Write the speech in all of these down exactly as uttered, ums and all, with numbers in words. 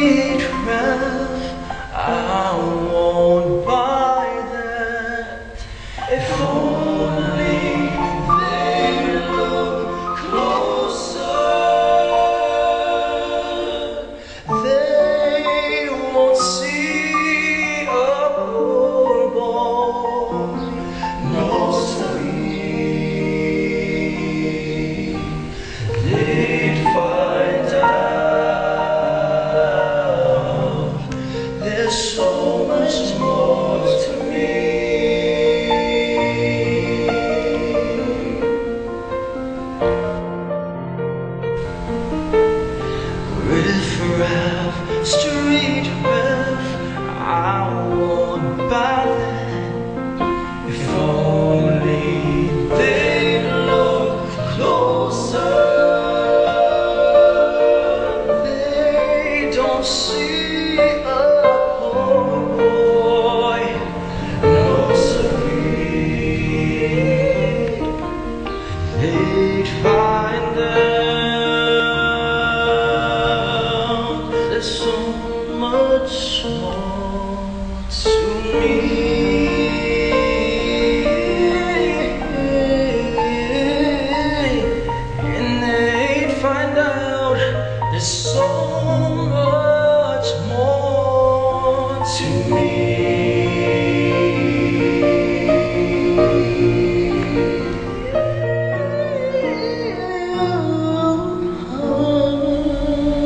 street Raff, I won't buy that. If only they look closer, they won't see a poor boy, no sweet. They'd find out there's so much more to me. Riff Raff, street Raff, I won't buy that. If only they'd look closer, they don't see a poor boy, no sweet. They'd find out there's so much more to me. And they'd find out there's so much more to me.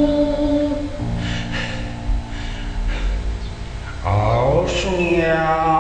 Oh, yeah.